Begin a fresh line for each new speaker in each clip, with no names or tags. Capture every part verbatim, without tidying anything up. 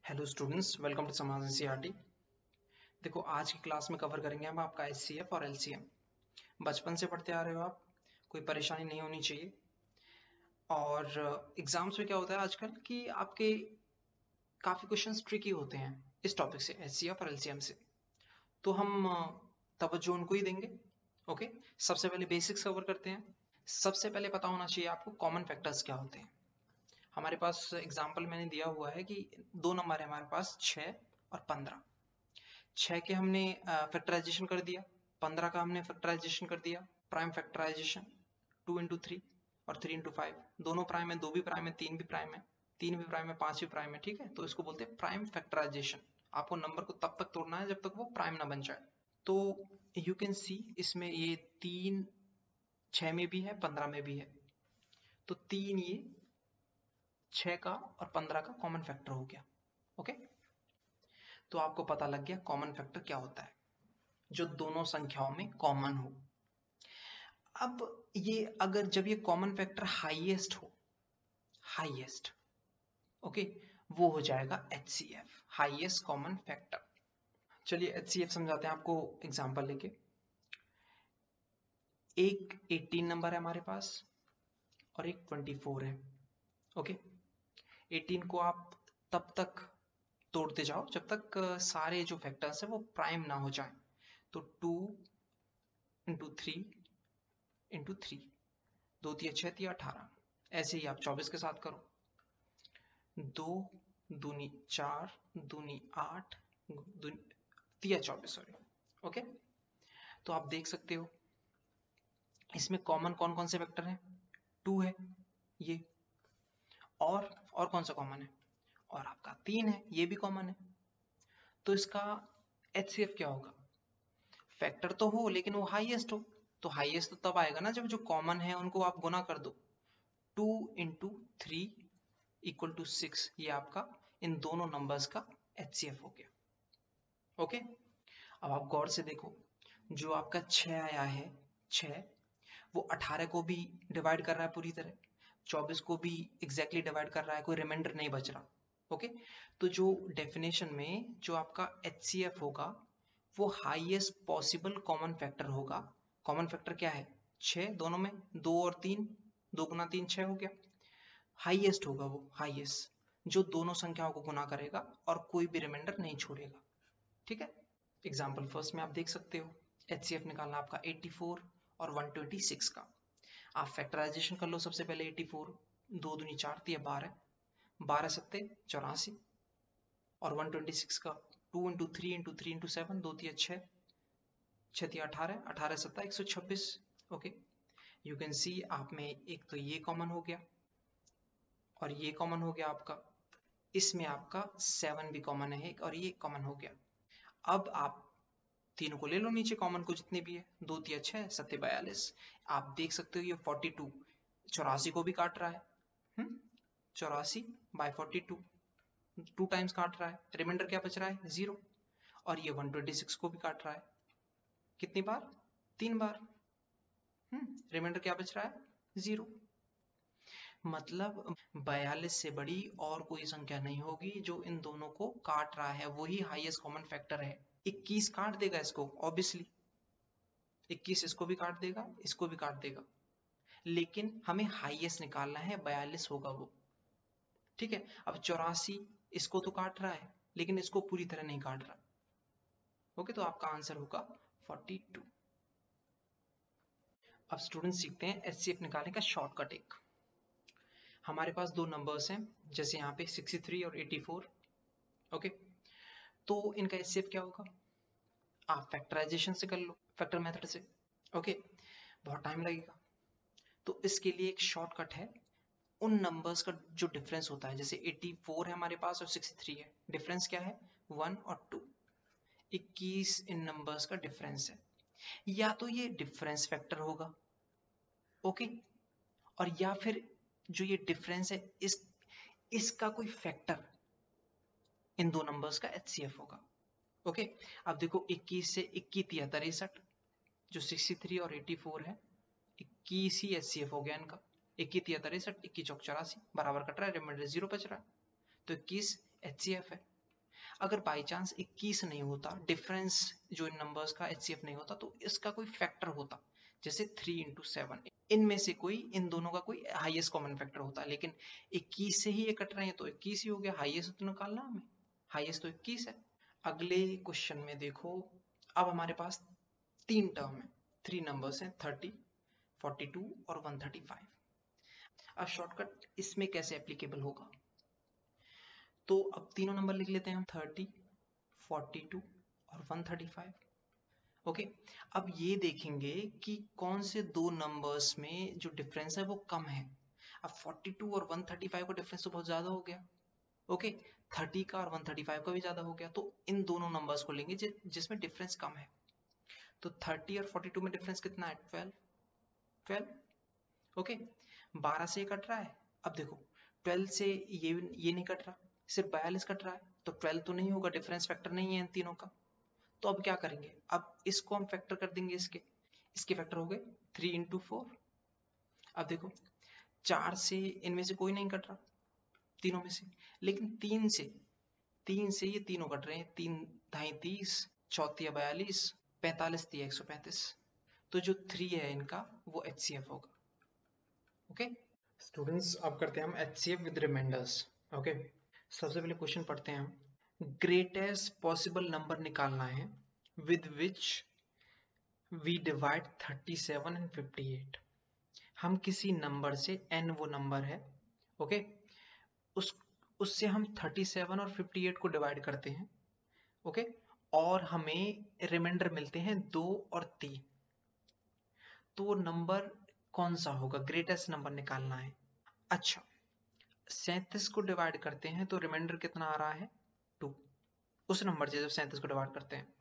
Hello students, welcome to Samaj NCERT. देखो, आज की क्लास में कवर करेंगे हम आपका एचसीएफ और एलसीएम। बचपन से पढ़ते आ रहे हो आप, कोई परेशानी नहीं होनी चाहिए। और एग्जाम्स में क्या होता है आजकल कि आपके काफ़ी क्वेश्चंस ट्रिकी होते हैं इस टॉपिक से, एचसीएफ और एलसीएम से। तो हम तवज्जो उनको ही देंगे। ओके, सबसे पहले बेसिक्स कवर करते हैं। सबसे पहले पता होना चाहिए आपको कॉमन फैक्टर्स क्या होते हैं। हमारे पास एग्जाम्पल मैंने दिया हुआ है कि दो नंबर है हमारे पास, छः और पंद्रह। छः के हमने फैक्टराइजेशन कर दिया, पंद्रह का हमने फैक्टराइजेशन कर दिया, prime factorization two into three और थ्री इंटू फाइव। दोनों प्राइम है, दो भी प्राइम है, तीन भी प्राइम है, तीन भी प्राइम है, पांच भी प्राइम है। ठीक है, तो इसको बोलते हैं प्राइम फैक्टराइजेशन। आपको नंबर को तब तक तोड़ना है जब तक वो प्राइम ना बन जाए। तो यू कैन सी इसमें ये तीन छः में भी है, पंद्रह में भी है। तो तीन ये छः का और पंद्रह का कॉमन फैक्टर हो गया। ओके, तो आपको पता लग गया कॉमन फैक्टर क्या होता है, जो दोनों संख्याओं में कॉमन हो। अब ये अगर जब ये कॉमन फैक्टर हाईएस्ट हो, हाईएस्ट ओके, वो हो जाएगा एचसीएफ, हाईएस्ट कॉमन फैक्टर। चलिए एचसीएफ समझाते हैं आपको एग्जांपल लेके। एक अठारह नंबर है हमारे पास और एक चौबीस है। ओके, अठारह को आप तब तक तोड़ते जाओ जब तक सारे जो फैक्टर्स है वो प्राइम ना हो जाए। तो two into three into three, दो तिया छः तिया अठारह। ऐसे ही आप चौबीस के साथ करो, दो दूनी चार, दूनी आठ, तिया चौबीस, सॉरी। ओके, तो आप देख सकते हो इसमें कॉमन कौन कौन से वेक्टर हैं। टू है ये, और और कौन सा कॉमन है, और आपका तीन है, ये भी कॉमन है। तो इसका एचसीएफ क्या होगा, फैक्टर तो हो लेकिन वो हाईएस्ट हो। तो हाईएस्ट तो तब आएगा ना जब जो कॉमन है उनको आप गुना कर दो। Two into three equal to six, ये आपका इन दोनों नंबर्स का एचसीएफ हो गया। ओके, अब आप गौर से देखो, जो आपका छः आया है, छः वो अठारह को भी डिवाइड कर रहा है पूरी तरह, चौबीस को भी एग्जैक्टली डिवाइड कर रहा है, कोई रिमाइंडर नहीं बच रहा। ओके, तो जो डेफिनेशन में जो आपका एचसीएफ होगा वो हाईएस्ट पॉसिबल कॉमन फैक्टर होगा। कॉमन फैक्टर क्या है, छः, दोनों में दो और तीन, दो गुना तीन छः हो गया। हाईएस्ट होगा वो, हाईएस्ट जो दोनों संख्याओं को गुना करेगा और कोई भी रिमाइंडर नहीं छोड़ेगा। ठीक है, एग्जाम्पल फर्स्ट में आप देख सकते हो एचसीएफ निकालना आपका चौरासी और एक सौ छब्बीस का। आप फैक्टराइजेशन कर लो सबसे पहले। चौरासी, दो दूनी चार तिया बारह, बारह सत्ते चौरासी, और एक सौ छब्बीस का two into three into three into seven, दो तिया छः, छः तिया अठारह, अठारह सत्ता एक सौ छब्बीस। ओके, यू कैन सी आप में एक तो ये कॉमन हो गया और ये कॉमन हो गया आपका, इसमें आपका सेवन भी कॉमन है एक, और ये कॉमन हो गया। अब आप तीनों को ले लो नीचे कॉमन को, जितने भी है, दो तिया छः, सत्ते बयालीस। आप देख सकते हो ये फोर्टी टू चौरासी को भी काट रहा है। हम्म, चौरासी by forty two, two times काट रहा है, रिमाइंडर क्या बच रहा है, जीरो। और ये एक सौ छब्बीस को भी काट रहा है, कितनी बार, तीन बार। हम्म, रिमाइंडर क्या बच रहा है, जीरो। मतलब बयालीस से बड़ी और कोई संख्या नहीं होगी जो इन दोनों को काट रहा है, वही हाईएस्ट कॉमन फैक्टर है। इक्कीस काट देगा इसको, ऑब्वियसली इक्कीस इसको भी काट देगा, इसको भी काट देगा, लेकिन हमें हाईएस्ट निकालना है, बयालीस होगा वो। ठीक है, अब चौरासी इसको तो काट रहा है लेकिन इसको पूरी तरह नहीं काट रहा। ओके, तो आपका आंसर होगा फोर्टी टू। अब स्टूडेंट सीखते हैं एचसीएफ निकालने का शॉर्टकट। एक हमारे पास दो नंबर्स हैं, जैसे यहाँ पे सिक्सटी थ्री और एटी फोर। ओके, तो इनका एचसीएफ क्या होगा, आप फैक्टराइजेशन से कर लो, फैक्टर मेथड से। ओके, बहुत टाइम लगेगा, तो इसके लिए एक शॉर्टकट है। उन नंबर्स का जो डिफरेंस होता है, जैसे एटी फोर है हमारे पास और सिक्सटी थ्री है, डिफरेंस क्या है, वन और टू, इक्कीस इन नंबर्स का डिफरेंस है। या तो ये डिफरेंस फैक्टर होगा, ओके, और या फिर जो ये डिफरेंस है इस इसका कोई फैक्टर इन दो नंबर्स का एचसीएफ होगा। ओके, अब देखो इक्कीस से इक्कीस तिया तिरसठ, जो सिक्सटी थ्री और एटी फोर है, इक्कीस ही एचसीएफ हो गया इनका। इक्कीस तिया तिरसठ, इक्कीस चौक चौरासी, बराबर कट रहा है, रिमाइंडर जीरो बच रहा है, तो इक्कीस एचसीएफ है। अगर बाई चांस इक्कीस नहीं होता, डिफरेंस जो इन नंबर्स का एचसीएफ नहीं होता, तो इसका कोई फैक्टर होता, जैसे थ्री इंटू सेवन, इनमें से कोई, इन दोनों का कोई हाईएस्ट कॉमन फैक्टर होता है। लेकिन इक्कीस से ही ये कट रहे हैं तो इक्कीस ही हो गया, हाईएस्ट तो निकालना हमें, हाईएस्ट तो इक्कीस है। अगले क्वेश्चन में देखो, अब हमारे पास तीन टर्म है, थ्री नंबर्स हैं, थर्टी, फोर्टी टू और वन थर्टी फाइव। अब शॉर्टकट इसमें कैसे एप्लीकेबल होगा, तो अब तीनों नंबर लिख लेते हैं हम, थर्टी, फोर्टी टू और वन थर्टी फाइव। ओके, अब ये देखेंगे कि कौन से दो नंबर्स में जो डिफरेंस है वो कम है। अब फोर्टी टू और वन थर्टी फाइव का डिफरेंस तो बहुत ज्यादा हो गया, ओके, थर्टी का और वन थर्टी फाइव का भी ज्यादा हो गया, तो इन दोनों नंबर्स को लेंगे जि, जिसमें डिफरेंस कम है। तो थर्टी और फोर्टी टू में डिफरेंस कितना है, ट्वेल्व, ट्वेल्व, ओके, बारह से कट रहा है। अब देखो ट्वेल्व से ये ये नहीं कट रहा, सिर्फ बयालीस कट रहा है, तो ट्वेल्व तो नहीं होगा, डिफरेंस फैक्टर नहीं है इन तीनों का। तो अब क्या करेंगे, अब इसको हम फैक्टर कर देंगे, इसके इसके फैक्टर हो गए थ्री इंटू फोर। अब देखो चार से इनमें से कोई नहीं कट रहा, तीनों में से, लेकिन तीन से तीन से ये तीनों कट रहे हैं, तीन ढाई तीस, चौथिया बयालीस, पैंतालीस दिया एक सौ पैंतीस, तो जो थ्री है इनका वो एचसीएफ होगा। ओके स्टूडेंट्स, अब करते हैं हम एचसीएफ विद रिमाइंडर्स। ओके, सबसे पहले क्वेश्चन पढ़ते हैं हम, ग्रेटेस्ट पॉसिबल नंबर निकालना है with which we divide thirty seven and fifty eight. हम किसी नंबर से, n वो नंबर है, ओके, उस उससे हम थर्टी सेवन और फिफ्टी एट को डिवाइड करते हैं, ओके, और हमें रिमाइंडर मिलते हैं दो और तीन। तो वो नंबर कौन सा होगा, ग्रेटेस्ट नंबर निकालना है। अच्छा, सैंतीस को डिवाइड करते हैं तो रिमाइंडर कितना आ रहा है, टू, उस नंबर से जब सैंतीस को डिवाइड करते हैं,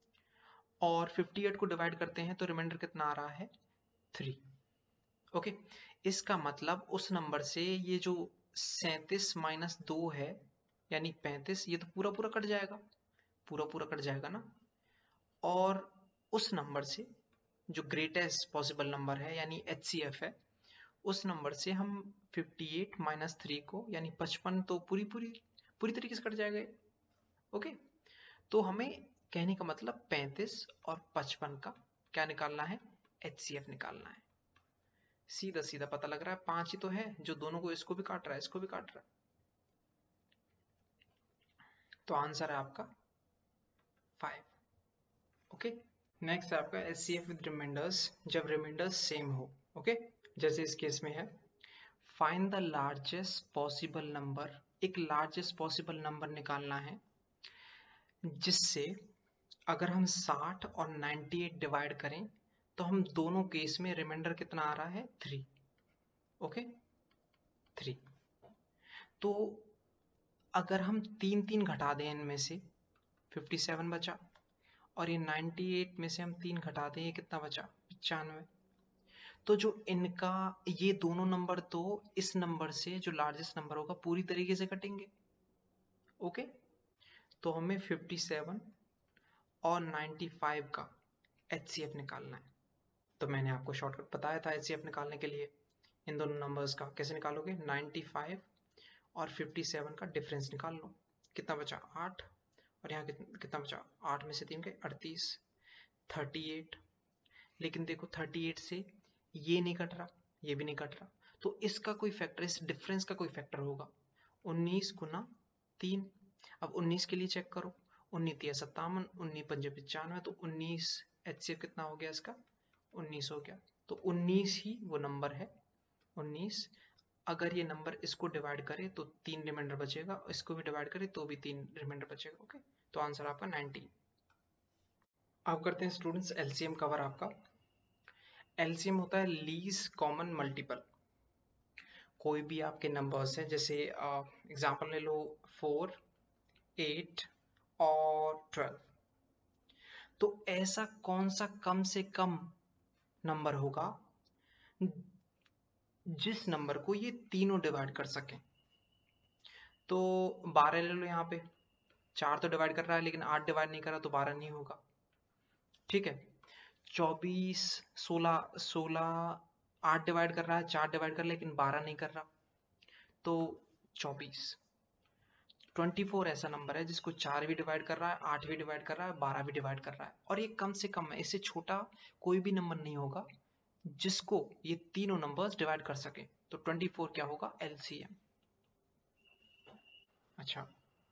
और फिफ्टी एट को डिवाइड करते हैं तो रिमाइंडर कितना आ रहा है, थ्री। ओके, इसका मतलब उस नंबर से ये जो सैंतीस माइनस दो है यानी पैंतीस, ये तो पूरा पूरा कट जाएगा, पूरा पूरा कट जाएगा ना। और उस नंबर से जो ग्रेटेस्ट पॉसिबल नंबर है यानी एचसीएफ है, उस नंबर से हम फिफ्टी एट माइनस थ्री को यानी पचपन, तो पूरी पूरी पूरी तरीके से कट जाएगा। ओके, तो हमें कहने का मतलब पैंतीस और पचपन का क्या निकालना है, एचसीएफ निकालना है। सीधा सीधा पता लग रहा है, पांच ही तो है जो दोनों को, इसको भी काट रहा है इसको भी काट रहा है, तो आंसर है आपका फाइव। ओके, नेक्स्ट है आपका एचसीएफ विद रिमाइंडर्स, जब रिमाइंडर्स सेम हो। ओके, जैसे इस केस में है, find the largest possible number, एक लार्जेस्ट पॉसिबल नंबर निकालना है जिससे अगर हम साठ और अट्ठानवे डिवाइड करें तो हम दोनों केस में रिमाइंडर कितना आ रहा है, थ्री। Okay, three. तो अगर हम तीन तीन घटा दें इनमें से, फिफ्टी सेवन बचा, और ये अट्ठानवे में से हम तीन घटा दें, ये कितना बचा, पचानवे। तो जो इनका, ये दोनों नंबर तो इस नंबर से जो लार्जेस्ट नंबर होगा पूरी तरीके से कटेंगे। ओके, तो हमें फिफ्टी सेवन और पचानवे का एचसीएफ निकालना है। तो मैंने आपको शॉर्टकट बताया था एचसीएफ निकालने के लिए, इन दोनों नंबर्स का कैसे निकालोगे, पचानवे और फिफ्टी सेवन का डिफरेंस निकाल लो, कितना बचा, आठ, और यहाँ कितना बचा, आठ में से तीन गए, अड़तीस, अड़तीस। लेकिन देखो अड़तीस से ये नहीं कट रहा, ये भी नहीं कट रहा, तो इसका कोई फैक्टर, इस डिफरेंस का कोई फैक्टर होगा, उन्नीस गुना तीन। अब उन्नीस के लिए चेक करो, उन्नीस तिया सत्तावन, उन्नीस पंजे पचानवे, तो उन्नीस एचसीएफ कितना हो गया इसका, उन्नीस हो गया। तो उन्नीस ही वो नंबर है, उन्नीस। अगर ये नंबर इसको डिवाइड करे तो तीन रिमाइंडर बचेगा, इसको भी डिवाइड करे तो भी तीन रिमाइंडर बचेगा। ओके, तो आंसर आपका नाइनटीन। अब करते हैं स्टूडेंट्स एलसीएम कवर। आपका एलसीएम होता है लीस्ट कॉमन मल्टीपल। कोई भी आपके नंबर्स हैं, जैसे एग्जांपल ले लो फोर, एट और ट्वेल्व, तो ऐसा कौन सा कम से कम नंबर होगा जिस नंबर को ये तीनों डिवाइड कर सकें। तो बारह ले लो, यहाँ पे चार तो डिवाइड कर रहा है लेकिन आठ डिवाइड नहीं कर रहा, तो बारह नहीं होगा। ठीक है, चौबीस, सोलह, सोलह आठ डिवाइड कर रहा है, चार डिवाइड कर रहा है लेकिन बारह नहीं कर रहा, तो चौबीस। चौबीस ऐसा नंबर है जिसको चार भी डिवाइड कर रहा है, आठ भी डिवाइड कर रहा है, बारह भी डिवाइड कर रहा है, और ये कम से कम है, इससे छोटा कोई भी नंबर नहीं होगा जिसको ये तीनों नंबर्स डिवाइड कर सके। तो चौबीस क्या होगा? एलसीएम। अच्छा,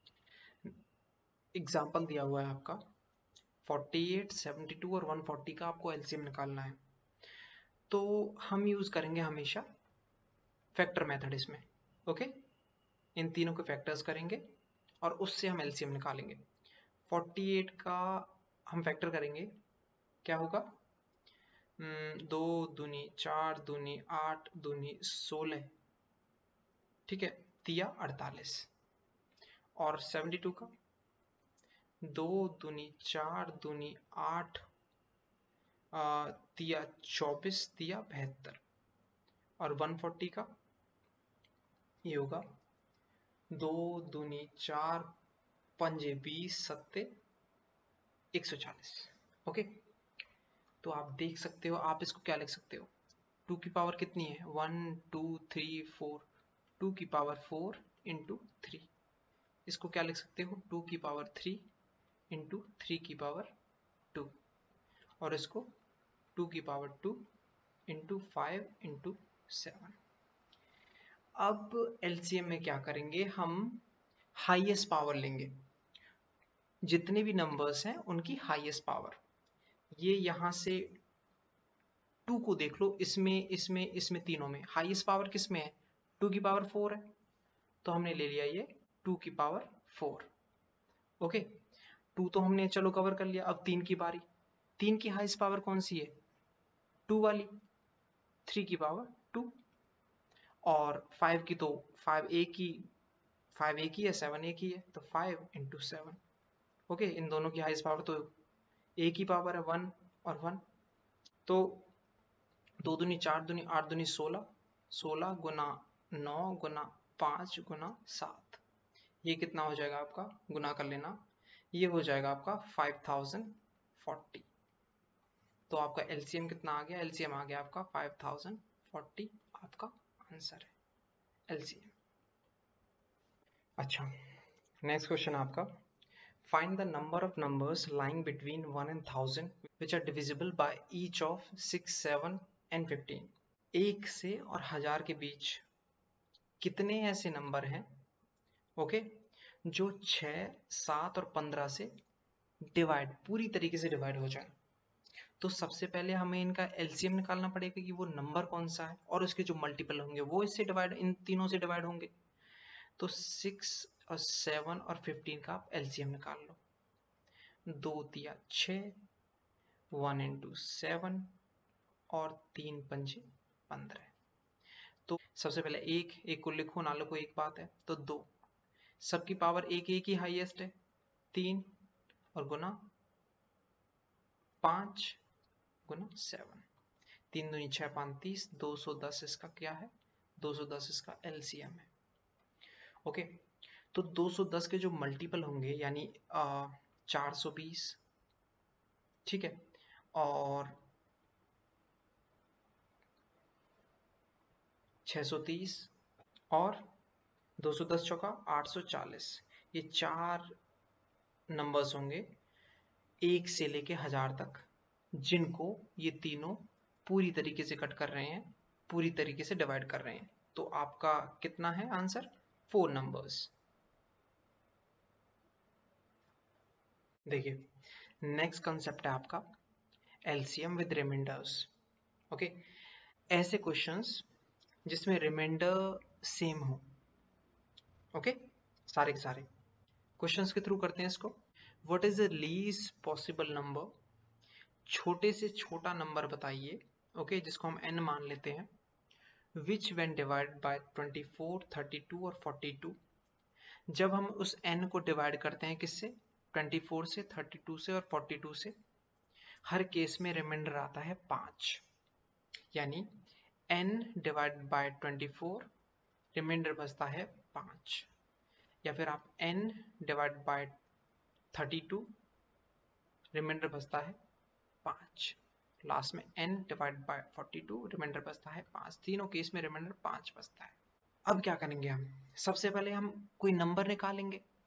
एग्जाम्पल दिया हुआ है आपका अड़तालीस, बहत्तर और एक सौ चालीस का आपको एलसीएम निकालना है। तो हम यूज करेंगे हमेशा फैक्टर मेथड इसमें। ओके, इन तीनों के फैक्टर्स करेंगे और उससे हम एलसीएम निकालेंगे। अड़तालीस का हम फैक्टर करेंगे, क्या होगा? हम्म, दो दूनी चार दूनी आठ दूनी सोलह, ठीक है, तिया अड़तालीस। और बहत्तर का दो दूनी चार दूनी आठ, आ, तिया चौबीस, तिया बहत्तर। और एक सौ चालीस का ये होगा दो दूनी चार पंजे बीस, सत्ते एक सौ चालीस। ओके, तो आप देख सकते हो, आप इसको क्या लिख सकते हो? टू की पावर कितनी है? One two three four, two की पावर फोर इंटू थ्री। इसको क्या लिख सकते हो? टू की पावर थ्री इंटू थ्री की पावर टू। और इसको टू की power two into five into seven. अब एलसीएम में क्या करेंगे? हम हाईएस्ट पावर लेंगे, जितने भी नंबर्स हैं उनकी हाईएस्ट पावर। ये यहां से टू को देख लो, इसमें इसमें इसमें तीनों में हाईएस्ट पावर किस में है? टू की पावर फोर है, तो हमने ले लिया ये टू की पावर फोर। ओके, टू तो हमने चलो कवर कर लिया। अब तीन की बारी। तीन की हाईएस्ट पावर कौन सी है? टू वाली, थ्री की पावर टू। और फाइव की तो फाइव एक ही, फाइव एक ही है, सेवन एक ही है, तो फाइव इंटू सेवन। ओके, इन दोनों की हाईएस्ट पावर तो एक ही पावर है, वन और वन। तो दो दूनी चार दूनी आठ दूनी सोलह, सोलह गुना नौ गुना पाँच गुना सात, ये कितना हो जाएगा आपका? गुना कर लेना, ये हो जाएगा आपका फाइव थाउजेंड फोर्टी। तो आपका एलसीएम कितना आ गया? एलसीएम आ गया आपका फाइव थाउजेंड फोर्टी, आपका आंसर है एलसीएम। अच्छा, नेक्स्ट क्वेश्चन आपका, find the number of numbers lying between one and thousand which are divisible by each of six, seven and fifteen. एक से और हजार के बीच कितने ऐसे नंबर हैं, ओके, जो छः, सात और पंद्रह से डिवाइड, पूरी तरीके से डिवाइड हो जाए? तो सबसे पहले हमें इनका एलसीएम निकालना पड़ेगा कि वो नंबर कौन सा है, और उसके जो मल्टीपल होंगे वो इससे डिवाइड, इन तीनों से डिवाइड होंगे। तो सिक्स और सेवन और फिफ्टीन का आप एलसीएम निकाल लो। दो तिया छः, वन इंटू सेवन, और तीन पंजे पंद्रह। तो सबसे पहले एक, एक को लिखो ना लिखो एक बात है, तो दो, सबकी पावर एक एक ही हाईएस्ट है, तीन, और गुना पाँच गुना सेवन, तीन दूनी छः पाँच तीस, दो सौ दस इसका क्या है? दो सौ दस इसका एलसीएम है। ओके, तो दो सौ दस के जो मल्टीपल होंगे, यानी चार सौ बीस, ठीक है, और छः सौ तीस, और दो सौ दस चौका आठ सौ चालीस, ये चार नंबर्स होंगे एक से लेके हजार तक, जिनको ये तीनों पूरी तरीके से कट कर रहे हैं, पूरी तरीके से डिवाइड कर रहे हैं। तो आपका कितना है आंसर? Four numbers. देखिए, नेक्स्ट कंसेप्ट है आपका एलसीएम विद रिमाइंडर्स। ओके, ऐसे क्वेश्चंस जिसमें रिमाइंडर सेम हो। Okay okay? सारे के सारे क्वेश्चंस के थ्रू करते हैं इसको। What is the least possible number? छोटे से छोटा नंबर बताइए, ओके, okay, जिसको हम n मान लेते हैं, which when divide by twenty four, thirty two और फोर्टी टू। जब हम उस n को डिवाइड करते हैं किससे? ट्वेंटी फोर से, थर्टी टू से और फोर्टी टू से, हर केस में रिमाइंडर आता है पाँच, यानी n divide by twenty four, remainder बचता है पाँच। या फिर आप n divide by thirty two, remainder बचता है पाँच। लास्ट में n divide by forty two, remainder बचता है पाँच। तीनों केस में रिमाइंडर पाँच बचता है। अब क्या करेंगे हम? सबसे पहले हम कोई नंबर निकालेंगे,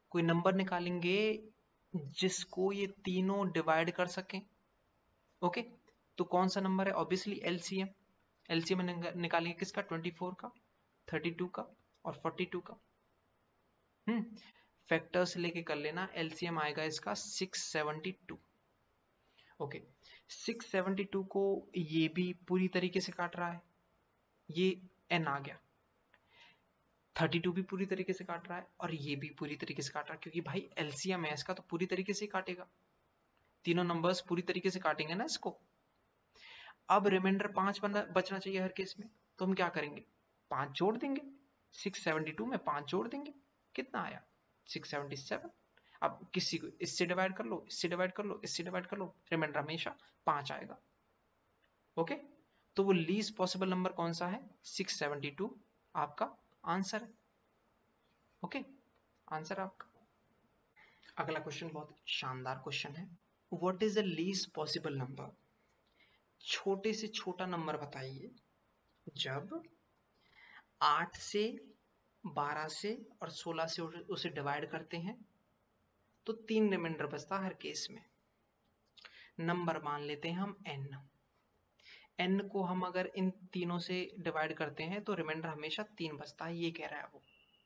कोई नंबर निकालेंगे जिसको ये तीनों डिवाइड कर सकें। ओके, तो कौन सा नंबर है? Obviously LCM. एलसीएम निकालेंगे किसका? ट्वेंटी फोर का, थर्टी टू का और फोर्टी टू का। हम्म फैक्टर्स लेके कर लेना। एलसीएम आएगा इसका six seventy two. Okay, six seventy two को ये भी पूरी तरीके से काट रहा है, ये एन आ गया। थर्टी टू भी पूरी तरीके से काट रहा है और ये भी पूरी तरीके से काट रहा है, क्योंकि भाई एलसीएम है इसका तो पूरी तरीके से काटेगा। तीनों नंबर्स पूरी तरीके से काटेंगे ना इसको। अब रिमाइंडर पांच बचना चाहिए हर केस में, तो हम क्या करेंगे? पांच जोड़ देंगे। सिक्स सेवेंटी टू में पांच जोड़ देंगे, कितना आया? Six seventy seven. अब किसी को इससे डिवाइड कर लो, इससे डिवाइड कर लो, इससे डिवाइड कर लो, रिमाइंडर हमेशा पांच आएगा। ओके, तो वो लीस्ट पॉसिबल नंबर कौन सा है? सिक्स सेवेंटी टू आपका आंसर है। ओके, आंसर आपका। अगला क्वेश्चन बहुत शानदार क्वेश्चन है। What is the least possible number? छोटे से छोटा नंबर बताइए जब आठ से, बारह से और सोलह से उसे डिवाइड करते हैं तो तीन रिमाइंडर बचता हर केस में। नंबर मान लेते हैं हम n। n को हम अगर इन तीनों से डिवाइड करते हैं तो रिमाइंडर हमेशा तीन बचता है, ये कह रहा है वो।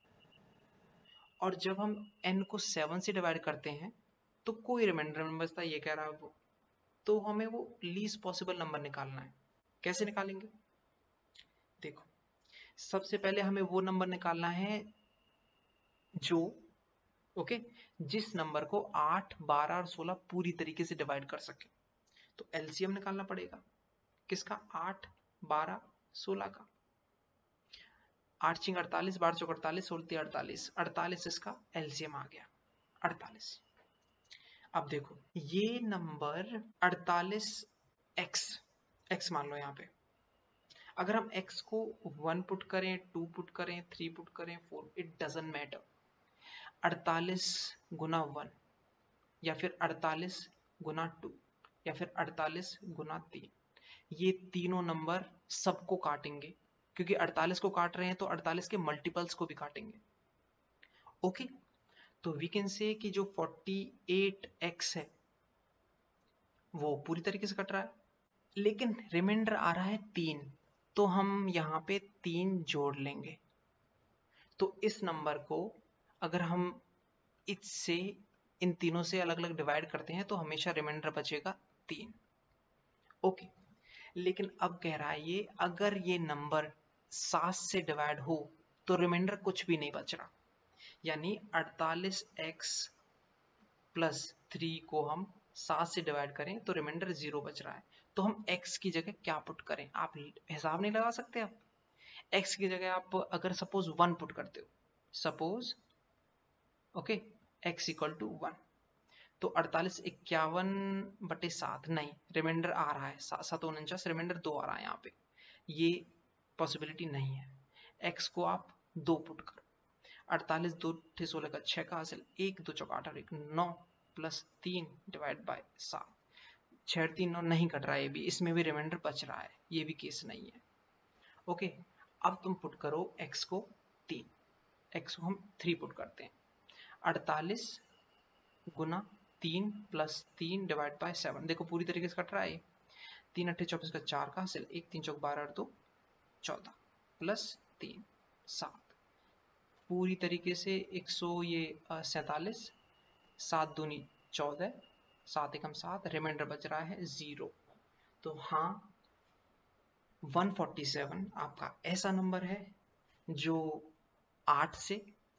और जब हम n को सेवन से डिवाइड करते हैं तो कोई रिमाइंडर नहीं बचता, ये कह रहा है वो। तो हमें वो लीस्ट पॉसिबल नंबर निकालना है। कैसे निकालेंगे? देखो, सबसे पहले हमें वो नंबर निकालना है जो, ओके, जिस नंबर को आठ, बारह और सोलह पूरी तरीके से डिवाइड कर सके। तो एलसीएम निकालना पड़ेगा किसका? आठ, बारह, सोलह का। आठ चिंग अड़तालीस, बारह चौक अड़तालीस, सोलह अड़तालीस, अड़तालीस इसका एलसीएम आ गया, अड़तालीस। अब देखो ये नंबर अड़तालीस एक्स, एक्स मान लो यहाँ पे। अगर हम x को वन पुट करें, टू पुट करें, थ्री पुट करें, फोर, इट डजंट मैटर। अड़तालीस गुना वन या फिर अड़तालीस गुना टू या फिर अड़तालीस गुना तीन, ये तीनों नंबर सबको काटेंगे, क्योंकि अड़तालीस को काट रहे हैं तो अड़तालीस के मल्टीपल्स को भी काटेंगे। ओके, तो वी कैन से कि जो फोर्टी एट एक्स है वो पूरी तरीके से कट रहा है, लेकिन रिमाइंडर आ रहा है तीन, तो हम यहाँ पे तीन जोड़ लेंगे। तो इस नंबर को अगर हम इससे, इन तीनों से अलग अलग डिवाइड करते हैं तो हमेशा रिमाइंडर बचेगा तीन। ओके, लेकिन अब कह रहा है ये, अगर ये नंबर सात से डिवाइड हो तो रिमाइंडर कुछ भी नहीं बच रहा। यानी अड़तालीस एक्स प्लस थ्री को हम सात से डिवाइड करें तो रिमाइंडर जीरो बच रहा है। तो हम x की जगह क्या पुट करें? आप हिसाब नहीं लगा सकते? आप x की जगह आप अगर सपोज वन पुट करते हो, suppose okay, x equal to one, तो अड़तालीस इक्यावन बटे सात, नहीं, रिमाइंडर आ रहा है सात उनचास, रिमाइंडर दो आ रहा है यहाँ पे, ये पॉसिबिलिटी नहीं है। x को आप दो पुट करो, अड़तालीस दो ठे सोलह का छह का हासिल, एक दो चौका आठ और एक नौ, प्लस तीन डिवाइड बाय सात, छह तीन नौ नहीं कट रहा है, ये भी, इसमें भी रिमाइंडर बच रहा है, ये भी केस नहीं है। ओके, अब तुम पुट करो x को तीन, x को हम थ्री पुट करते हैं, अड़तालीस गुना तीन प्लस तीन डिवाइड बाय सेवन, देखो पूरी तरीके से कट रहा है, तीन अट्ठे चौबीस का चार का हासिल, एक तीन चौक बारह और दो चौदह, प्लस तीन सात, पूरी तरीके से एक सौ ये सैतालीस, सात दूनी चौदह, सात एकम सात, रिमाइंडर बच रहा है जीरो। तो हाँ, वन फोर्टी सेवन आपका ऐसा नंबर है जो आठ से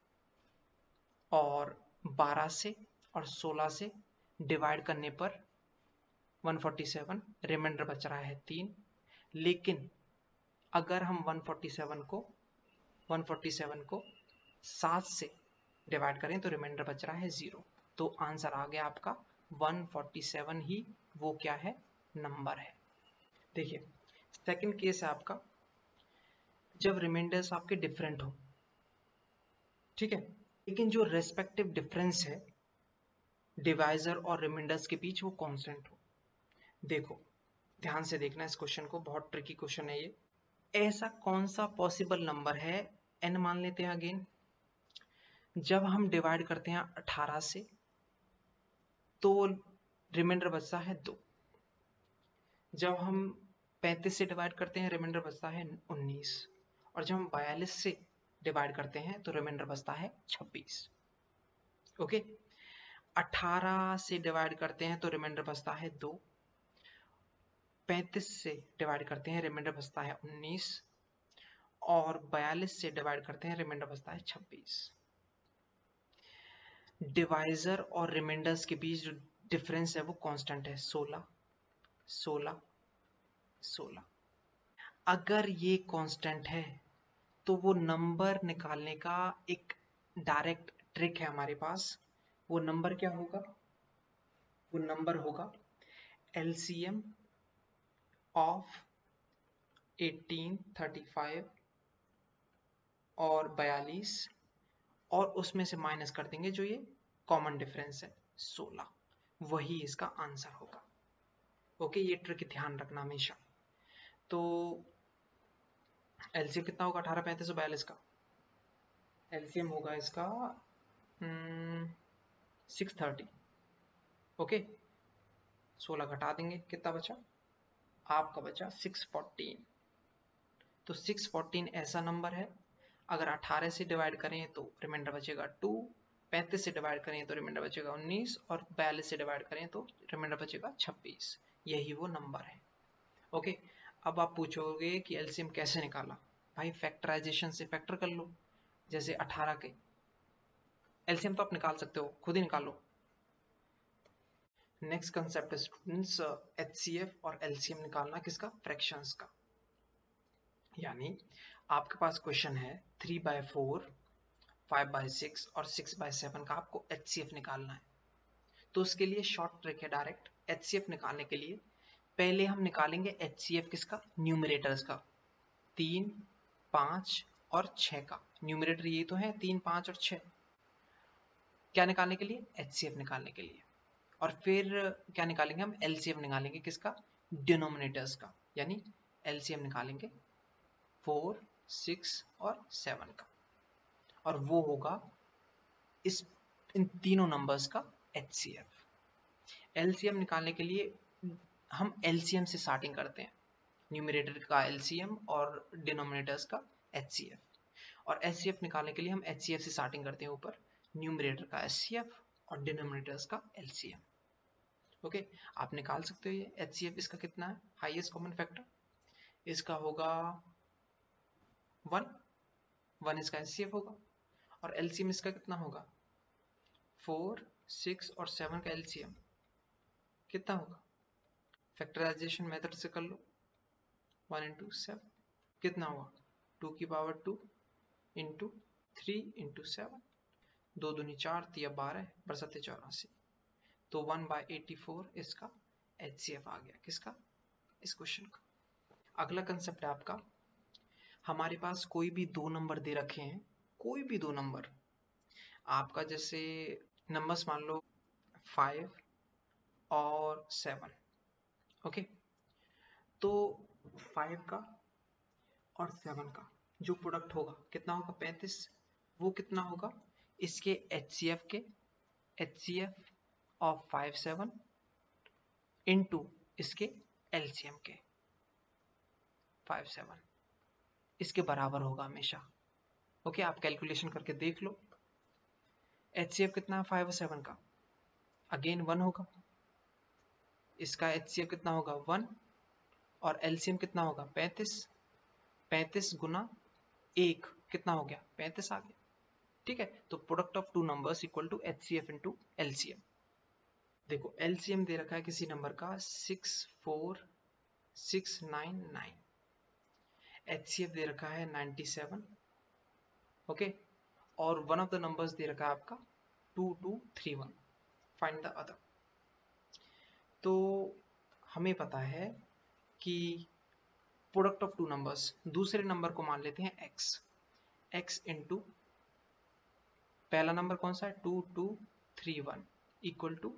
और बारह से और सोलह से डिवाइड करने पर वन फोर्टी सेवन, रिमाइंडर बच रहा है तीन। लेकिन अगर हम वन फोर्टी सेवन को वन फोर्टी सेवन को सात से डिवाइड करें तो रिमाइंडर बच रहा है जीरो। तो आंसर आ गया आपका वन फोर्टी सेवन ही वो क्या है? नंबर है। देखिए सेकंड केस है आपका, जब रिमाइंडर्स आपके डिफरेंट हो, ठीक है, लेकिन जो रेस्पेक्टिव डिफरेंस है डिवाइजर और रिमाइंडर्स के बीच वो कांस्टेंट हो। देखो ध्यान से देखना इस क्वेश्चन को, बहुत ट्रिकी क्वेश्चन है ये। ऐसा कौन सा पॉसिबल नंबर है, n मान लेते हैं अगेन, जब हम डिवाइड करते हैं अठारह से तो रिमाइंडर बचता है दो। जब हम पैंतीस से डिवाइड करते हैं रिमाइंडर बचता है उन्नीस। और जब हम बयालीस से डिवाइड करते हैं तो रिमाइंडर बचता है छब्बीस। ओके, अठारह से डिवाइड करते हैं तो रिमाइंडर बचता है दो। पैंतीस से डिवाइड करते हैं रिमाइंडर बचता है उन्नीस। और बयालीस से डिवाइड करते हैं रिमाइंडर बचता है छब्बीस। डिवाइजर और रिमाइंडर्स के बीच जो डिफरेंस है वो कांस्टेंट है, सोलह सोलह सोलह। अगर ये कांस्टेंट है तो वो नंबर निकालने का एक डायरेक्ट ट्रिक है हमारे पास। वो नंबर क्या होगा? वो नंबर होगा LCM of eighteen, thirty five और बयालीस, और उसमें से माइनस कर देंगे जो ये कॉमन डिफरेंस है सोलह। वही इसका आंसर होगा। ओके, ये ट्रिक ध्यान रखना हमेशा। तो एलसीएम कितना होगा अठारह, पैंतीस और बयालीस का? एलसीएम होगा इसका सिक्स थर्टी। ओके, सोलह घटा देंगे, कितना बचा? आपका बचा सिक्स फोर्टीन। तो सिक्स फोर्टीन ऐसा नंबर है, अगर अठारह से डिवाइड करें तो रिमाइंडर बचेगा टू, पैंतीस से डिवाइड करें तो रिमाइंडर बचेगा उन्नीस, और बयालीस से डिवाइड करें तो रिमाइंडर बचेगा छब्बीस। यही वो नंबर है। ओके, अब आप पूछोगे कि एलसीएम कैसे निकाला? भाई फैक्टराइजेशन से फैक्टर कर लो। जैसे अठारह के एलसीएम तो आप निकाल सकते हो, खुद ही निकालो। नेक्स्ट कंसेप्ट है स्टूडेंट्स एचसीएफ और एलसीएम निकालना किसका? फ्रैक्शंस का। यानी आपके पास क्वेश्चन है three by four, five by six और सिक्स बाय सेवन का आपको एचसीएफ निकालना है। तो उसके लिए शॉर्ट ट्रिक है डायरेक्ट। एचसीएफ निकालने के लिए पहले हम निकालेंगे एचसीएफ किसका? न्यूमरेटर्स का, तीन, पांच और छह का। न्यूमरेटर ये तो है तीन, पांच और छह। क्या निकालने के लिए? एचसीएफ निकालने के लिए। और फिर क्या निकालेंगे हम? एलसीएम निकालेंगे किसका? डिनोमिनेटर्स का। यानी एलसीएम निकालेंगे फोर, सिक्स और सेवन का, और वो होगा इस इन तीनों नंबर्स का एचसीएफ। एलसीएम निकालने के लिए हम एलसीएम से स्टार्टिंग करते हैं, न्यूमरेटर का एलसीएम और डिनोमिनेटर्स का एचसीएफ। और एचसीएफ निकालने के लिए हम एचसीएफ से स्टार्टिंग करते हैं ऊपर, न्यूमरेटर का एचसीएफ और डिनोमिनेटर्स का एलसीएम। ओके okay, आप निकाल सकते हो ये एचसीएफ। इसका कितना है? हाईएस्ट कॉमन फैक्टर इसका होगा वन, वन इसका एचसीएफ होगा। और एलसीएम इसका कितना होगा? फोर, सिक्स और सेवन का एलसीएम कितना होगा? फैक्टराइजेशन मेथड से कर लो, वन इंटू सेवन कितना हुआ? टू की power two into three into seven, दो दूनी चार, तिया बारह, बरसते चौरासी। तो वन बाय एटी फोर इसका एचसीएफ आ गया। किसका? इस क्वेश्चन का। अगला कंसेप्ट है आपका, हमारे पास कोई भी दो नंबर दे रखे हैं, कोई भी दो नंबर आपका, जैसे नंबर्स मान लो फाइव और सेवन। ओके, तो फाइव का और सेवन का जो प्रोडक्ट होगा कितना होगा? पैंतीस। वो कितना होगा? इसके एचसीएफ के HCF of five seven into इसके एलसीएम के फाइव सेवन, इसके बराबर होगा हमेशा। ओके, आप कैलकुलेशन करके देख लो। एचसीएफ कितना है फाइव और सेवन का? अगेन वन होगा। इसका एचसीएफ कितना होगा? वन। और एलसीएम कितना होगा? पैंतीस। पैंतीस गुना एक कितना हो गया? पैंतीस आ गया। ठीक है, तो product of two numbers equal to HCF into LCM. देखो एलसीएम दे रखा है किसी नंबर का six four six nine nine, HCF दे रखा है नाइन्टी सेवन। ओके, और वन ऑफ द नंबर्स दे रखा है आपका two two three one. Find the other. तो हमें पता है कि प्रोडक्ट ऑफ टू नंबर्स, दूसरे नंबर को मान लेते हैं x, x इंटू पहला नंबर कौन सा है? Two two three one equal to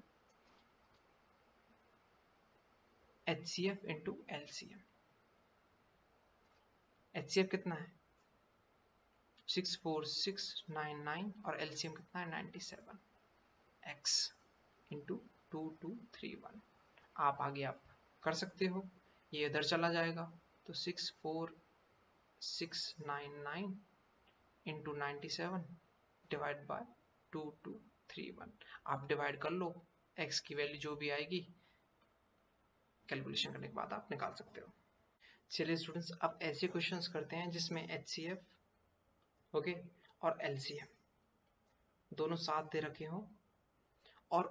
HCF into LCM. HCF कितना है? Six four six nine nine और एलसीएम कितना है ninety seven, x into two two three one. आप आगे आप कर सकते हो, ये इधर चला जाएगा तो six four six nine nine into ninety seven divide by two two three one. आप डिवाइड कर लो, x की वैल्यू जो भी आएगी कैलकुलेशन करने के बाद आप निकाल सकते हो। चलिए स्टूडेंट्स, अब ऐसे क्वेश्चंस करते हैं जिसमें एच सी एफ ओके और एल सी एम दोनों साथ दे रखे हो और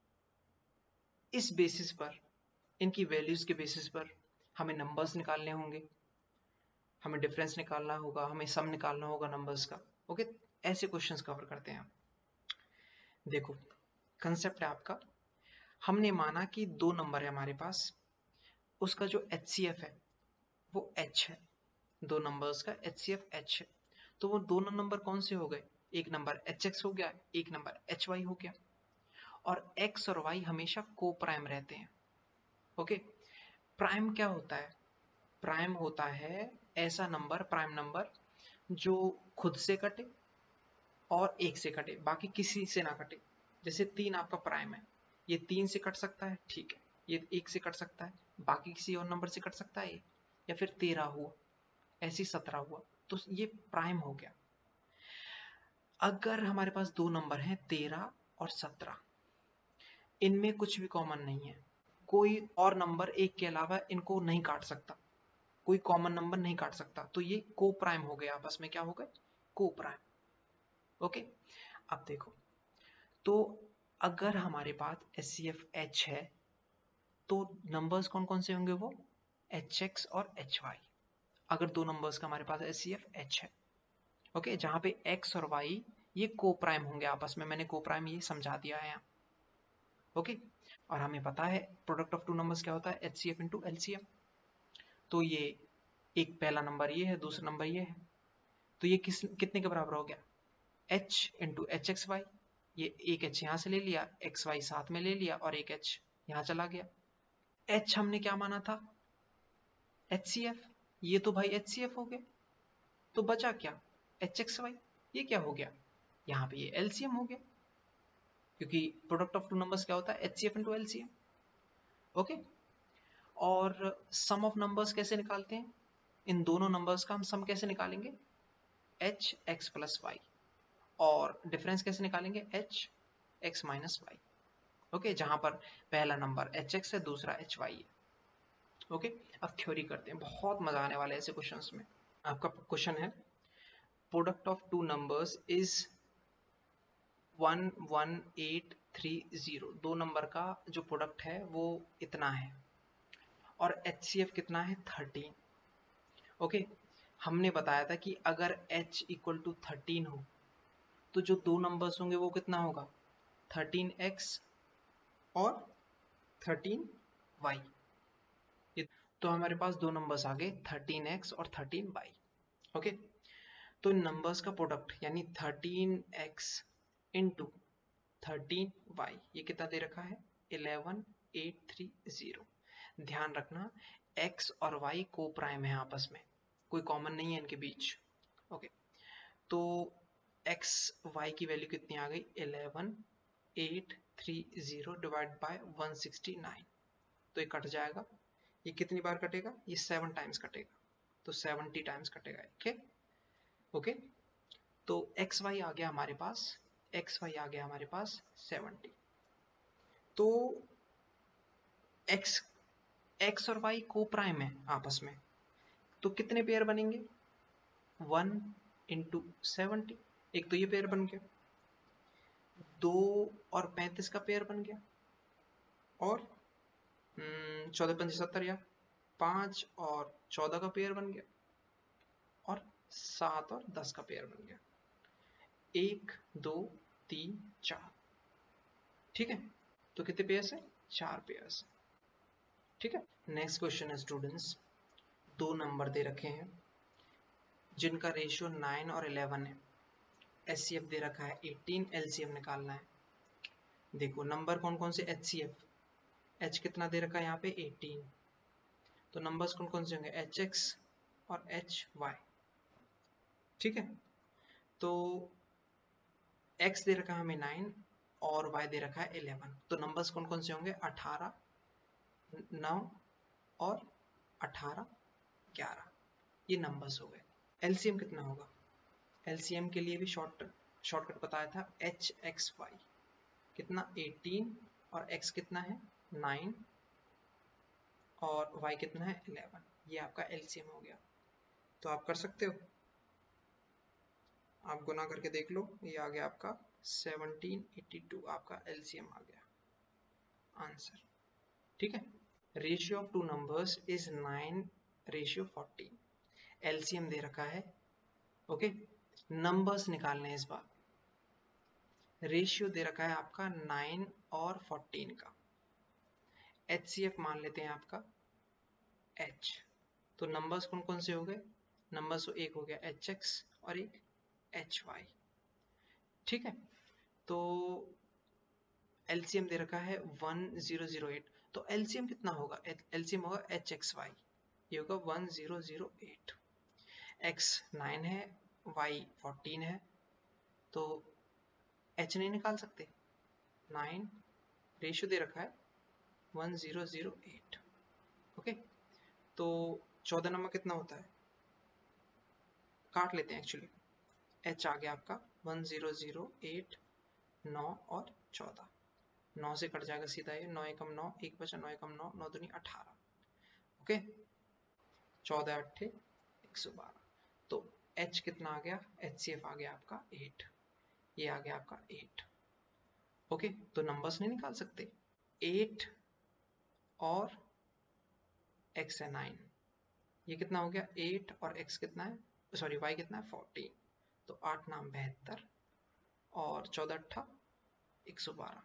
इस बेसिस पर, इनकी वैल्यूज के बेसिस पर हमें नंबर्स निकालने होंगे, हमें डिफरेंस निकालना होगा, हमें सम निकालना होगा नंबर्स का। ओके, ऐसे क्वेश्चंस कवर करते हैं। देखो कंसेप्ट है आपका, हमने माना कि दो नंबर है हमारे पास, उसका जो एच सी एफ है वो h है, दो नंबर्स का एच सी एफ h है। तो वो दोनों नंबर कौन से हो गए, एक नंबर एच एक्स हो गया, एक नंबर एच वाई हो गया। और x और y हमेशा को प्राइम रहते हैं। ओके, प्राइम क्या होता है, प्राइम होता है ऐसा नंबर, प्राइम नंबर जो खुद से कटे और एक से कटे, बाकी किसी से ना कटे। जैसे तीन आपका प्राइम है, ये तीन से कट सकता है, ठीक है, ये एक से कट सकता है, बाकी किसी और नंबर से कट सकता है, या फिर तेरह हुआ, ऐसी सत्रह हुआ, तो ये प्राइम हो गया। अगर हमारे पास दो नंबर हैं तेरह और सत्रह, इनमें कुछ भी कॉमन नहीं है, कोई और नंबर एक के अलावा इनको नहीं काट सकता, कोई कॉमन नंबर नहीं काट सकता, तो ये को प्राइम हो गए, आपस में क्या हो गए, को प्राइम। ओके, अब देखो, तो अगर हमारे पास एच सी एफ H है तो नंबर्स कौन कौन से होंगे, वो एच एक्स और एच वाई। अगर दो नंबर्स का हमारे पास एच सी एफ H है, ओके, जहां पे x और y ये को प्राइम होंगे आपस में, मैंने को प्राइम ये समझा दिया है यहाँ। ओके, और हमें पता है प्रोडक्ट ऑफ टू नंबर्स क्या होता है, H C F into L C M. तो ये एक पहला नंबर ये है, दूसरा नंबर ये है, तो ये किस कितने के बराबर हो गया, h into h x Y. ये एक h यहाँ से ले लिया, एक्स वाई साथ में ले लिया, और एक h यहाँ चला गया। h हमने क्या माना था, एच सी एफ, ये तो भाई एच सी एफ हो गया, तो बचा क्या, एच एक्स वाई। ये क्या हो गया, यहाँ पे ये एल सी एम हो गया, क्योंकि प्रोडक्ट ऑफ टू नंबर्स क्या होता है, H C F into L C M. Okay, और सम ऑफ नंबर्स कैसे निकालते हैं, इन दोनों नंबर्स का हम सम कैसे निकालेंगे, एच एक्स प्लस वाई, और डिफरेंस कैसे निकालेंगे, h x minus y. Okay, जहां पर पहला नंबर एच एक्स है, दूसरा एच वाई है। ओके, अब थ्योरी करते हैं, बहुत मजा आने वाला है ऐसे क्वेश्चंस में। आपका क्वेश्चन है, product of two numbers is one one eight three zero, दो नंबर का जो प्रोडक्ट है वो इतना है, और एच सी एफ कितना है, थर्टीन। ओके, हमने बताया था कि अगर h इक्वल टू थर्टीन हो तो जो दो नंबर्स होंगे वो कितना होगा, थर्टीन एक्स और थर्टीन वाई। तो हमारे पास दो नंबर्स आ गए, थर्टीन एक्स और थर्टीन वाई। ओके, तो इन नंबर्स का प्रोडक्ट यानी thirteen x into thirteen y, ये कितना दे रखा है, इलेवन एट थ्री जीरो। ध्यान रखना x और y को प्राइम है आपस में, कोई कॉमन नहीं है इनके बीच। ओके, तो x y की वैल्यू कितनी आ गई, eleven eight three zero divide by one sixty nine. तो ये कट जाएगा, ये कितनी बार कटेगा, ये सेवन टाइम्स कटेगा, तो सेवेंटी टाइम्स कटेगा। ओके ओके, तो एक्स वाई आ गया हमारे पास, एक्स वाई आ गया हमारे पास सेवेंटी। तो x x और y को प्राइम है आपस में, तो कितने पेयर बनेंगे, वन इंटू सेवेंटी, एक तो ये पेयर बन गया, दो और पैंतीस का पेयर बन गया, और चौदह पंच सत्तर, या पांच और चौदह का पेयर बन गया, और सात और दस का पेयर बन गया, एक दो तीन चार। ठीक है, तो कितने पेयर्स है, चार पेयर्स। ठीक है, नेक्स्ट क्वेश्चन है स्टूडेंट्स, दो नंबर दे रखे हैं जिनका रेशियो नाइन और इलेवन है, एच सी एफ दे रखा है एटीन, एल सी एम निकालना है। देखो नंबर कौन कौन से, एच सी एफ, h कितना दे रखा है यहाँ पे एटीन, तो नंबर्स कौन कौन से होंगे, एच एक्स और एच वाई। ठीक है, तो x दे रखा है हमें नाइन और y दे रखा है इलेवन, तो नंबर्स कौन कौन से होंगे, अठारह, नौ और अठारह, ग्यारह, ये नंबर्स हो गए। एलसीएम कितना होगा, एलसीएम के लिए भी शॉर्ट शॉर्टकट बताया था, एच एक्स वाई कितना एटीन और x कितना है नाइन और y कितना है इलेवन, ये आपका एलसीएम हो गया। तो आप कर सकते हो, आप गुना करके देख लो, ये आ गया आपका सेवनटीन एटी टू, आपका एलसीएम आ गया आंसर। ठीक है, ratio of two numbers is nine ratio fourteen, LCM दे रखा है। ओके, नंबर्स निकालने इस बार, रेशियो दे रखा है आपका नाइन और फोर्टीन का, एचसीएफ मान लेते हैं आपका h, तो नंबर्स कौन कौन से हो गए, नंबर्स तो एक हो गया एच एक्स और एक एच वाई। ठीक है, तो एलसीएम दे रखा है वन जीरो जीरो एट, तो एलसीएम कितना होगा, एलसीएम होगा एच एक्स वाई, ये होगा one zero zero eight, x nine है y फोर्टीन है, तो h नहीं निकाल सकते, नाइन रेशियो दे रखा है one zero zero eight. Okay, तो चौदह नंबर कितना होता है, काट लेते हैं एक्चुअली, h आ गया आपका वन जीरो जीरो एट, नौ और चौदह, नौ से कट जाएगा सीधा ये, नौ एकम नौ, एक बचा, नौ एकम नौ, नौ दूनी अठारह, ओके, चौदह अट्ठे एक सौ बारह, तो h कितना आ गया, एच सी एफ आ गया आपका एट, ये आ गया आपका एट। ओके, तो नंबर्स नहीं निकाल सकते, एट और x है नाइन, ये कितना हो गया, एट और x कितना है, सॉरी y कितना है फोर्टीन, तो आठ नाम बहत्तर और चौदह अट्ठा एक सौ बारह।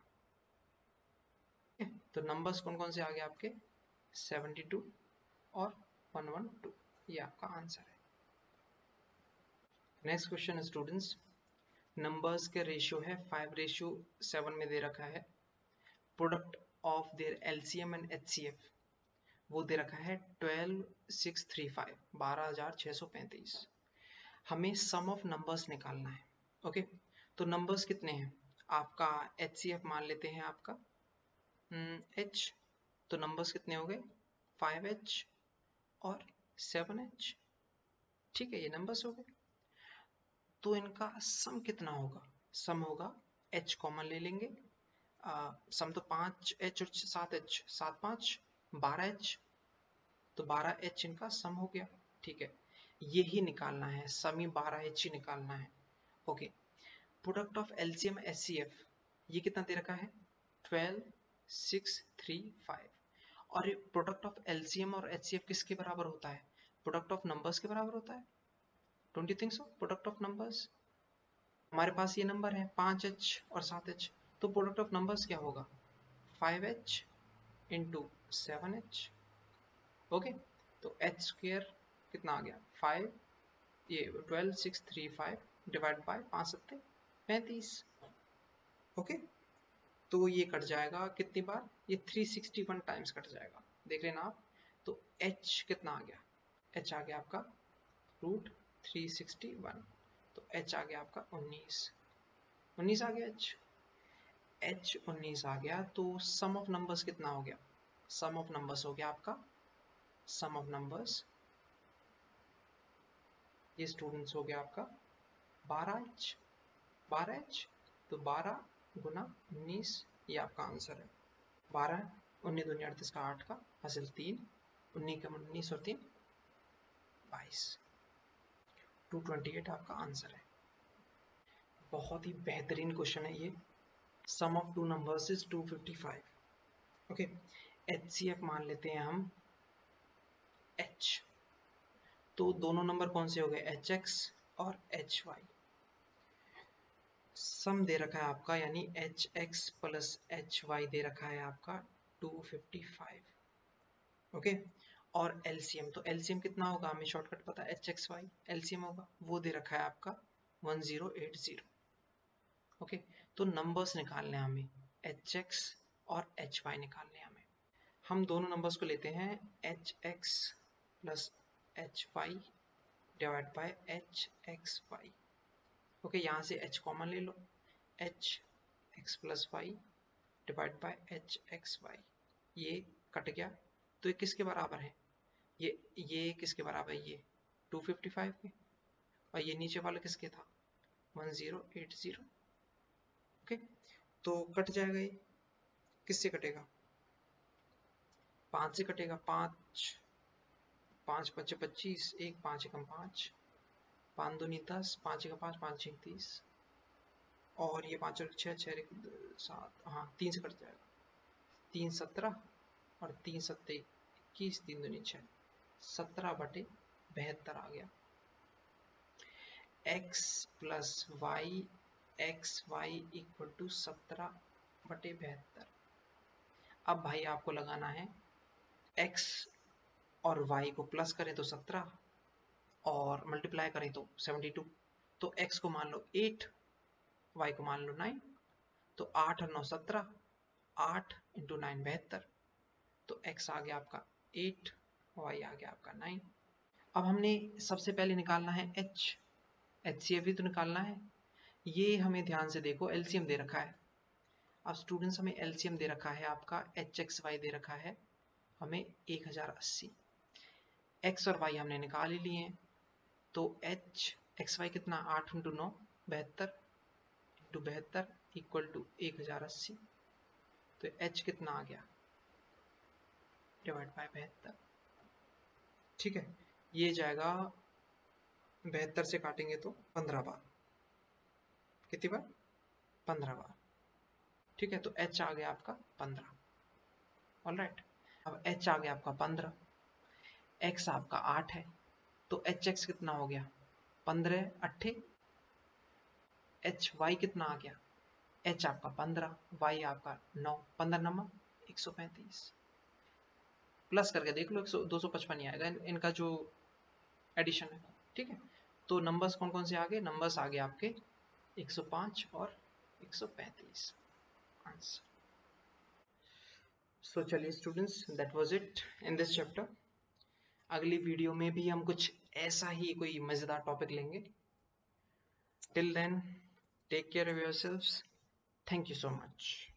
तो नंबर्स कौन कौन से आ गए आपके, सेवेंटी टू और वन वन टू, ये आपका आंसर है। नेक्स्ट क्वेश्चन है स्टूडेंट्स, नंबर्स के रेशियो है फाइव रेशियो सेवन में दे रखा है, product of their LCM and HCF वो दे रखा है ट्वेल्व सिक्स थ्री फाइव, बारह हजार छह सौ पैंतीस, हमें सम ऑफ नंबर्स निकालना है। ओके, तो नंबर्स कितने हैं, आपका एचसीएफ मान लेते हैं आपका h, तो नंबर्स कितने हो गए, फाइव एच और सेवन एच। ठीक है, ये नंबर्स हो गए, तो इनका सम कितना होगा, सम होगा h कॉमन ले लेंगे, आ, सम तो पाँच एच और सात एच, सात पाँच बारह एच, तो बारह एच इनका सम हो गया। ठीक है, यही निकालना है, सम ही बारह एच ही निकालना है। Okay, product of LCM HCF ये कितना दे रखा है, ट्वेल्व सिक्स थ्री फाइव, और ये प्रोडक्ट ऑफ एलसीएम और एचसीएफ किसके बराबर होता है, प्रोडक्ट ऑफ नंबर्स के बराबर होता है, don't you think so, product of numbers, हमारे पास ये नंबर है पाँच एच और सात एच, तो प्रोडक्ट ऑफ नंबर्स क्या होगा, five H into seven H. Okay, तो एच स्क्वेयर कितना आ गया, फाइव, ये twelve six three five divide by पाँच सत्ते पैंतीस। ओके, तो ये कट जाएगा कितनी बार, ये three sixty one times cut जाएगा, देख लेना आप, तो h कितना आ गया, h आ गया आपका रूट थ्री सिक्सटी वन, तो h आ गया आपका उन्नीस, उन्नीस आ गया h, h उन्नीस आ गया, तो सम ऑफ नंबर्स कितना हो गया, सम ऑफ नंबर्स हो गया आपका, सम ऑफ नंबर्स ये स्टूडेंट्स हो गया आपका बारह एच, बारह एच, तो बारह गुना उन्नीस, ये आपका आंसर है, बारह, उन्नीस दूनी अड़तीस का आठ का हासिल तीन, उन्नीस का उन्नीस और तीन बाईस, टू ट्वेंटी एट आपका आंसर है। बहुत ही बेहतरीन क्वेश्चन है ये, sum of two numbers is two fifty five. Okay, HCF मान लेते हैं हम h, तो दोनों नंबर कौन से हो गए, एच एक्स और एच वाई, सम दे रखा है आपका, यानी H x plus H Y दे रखा है आपका टू फिफ्टी फाइव। ओके, और एलसीएम, तो एलसीएम कितना होगा, हमें शॉर्टकट पता है, एच एक्स वाई एलसीएम होगा, वो दे रखा है आपका one zero eight zero. Okay, तो नंबर्स निकालने हैं हमें, एच एक्स और एच वाई निकालने हैं हमें, हम दोनों नंबर्स को लेते हैं, H x plus H Y divide by H x Y. Okay, यहाँ से h कॉमन ले लो, h x plus Y divide by H x Y, ये कट गया तो ये किसके बराबर है, ये ये किसके बराबर है, ये टू फिफ्टी फाइव के, और ये नीचे वाला किसके था, one zero eight zero. Okay, तो कट जाएगा, ये किससे कटेगा, पाँच से कटेगा, पाँच पाँच पच्चे पच्चीस, एक पाँच एकम पाँच, पाँच दूनी दस, पाँच का पाँच, पाँच छः तीस, और ये पाँच और छः, छः सात, हाँ तीन से कट जाएगा, तीन सत्रह और तीन सत्ते इक्कीस, तीन दूनी छः, सत्रह बटे बहत्तर आ गया। x plus Y X Y equal to सत्रह बटे बहत्तर। अब भाई आपको लगाना है x और y को प्लस करें तो सत्रह और मल्टीप्लाई करें तो सेवेंटी टू, तो x को मान लो आठ, y को मान लो नौ, तो आठ और नौ सत्रह, आठ इंटू नाइन बहत्तर, तो x आ गया आपका आठ, y आ गया आपका नौ। अब हमने सबसे पहले निकालना है h, एचसीएफ भी तो निकालना है, ये हमें ध्यान से देखो, एलसीएम दे रखा है। अब स्टूडेंट्स हमें एलसीएम दे रखा है आपका, एच एक्स वाई दे रखा है हमें एक हज़ार अस्सी, एक्स और वाई हमने निकाल ही लिए हैं, तो एच एक्स वाई कितना, आठ इंटू नौ बहत्तर, इंटू बहत्तर इक्वल टू एक हज़ार अस्सी, तो एच कितना आ गया, डिवाइड बाय बहत्तर। ठीक है, ये जाएगा बहत्तर से काटेंगे तो पंद्रह बार, कितनी बार, पंद्रह बार। ठीक है, तो h आ गया आपका पंद्रह। ऑलराइट, अब h आ गया आपका पंद्रह, x आपका आठ है, तो एच एक्स कितना हो गया, पंद्रह अट्ठे, एच वाई कितना आ गया, h आपका पंद्रह, y आपका नौ, पंद्रह नंबर एक सौ पैंतीस, प्लस करके देख लो, दो सौ पचपन ही आएगा इनका जो एडिशन है। ठीक है, तो नंबर्स कौन कौन से आ गए, नंबर्स आ गए आपके एक सौ पाँच और एक सौ पैंतीस आंसर। सो चलिए students, that was it in this chapter. अगली वीडियो में भी हम कुछ ऐसा ही कोई मजेदार टॉपिक लेंगे। Till then, take care of yourselves, thank you so much.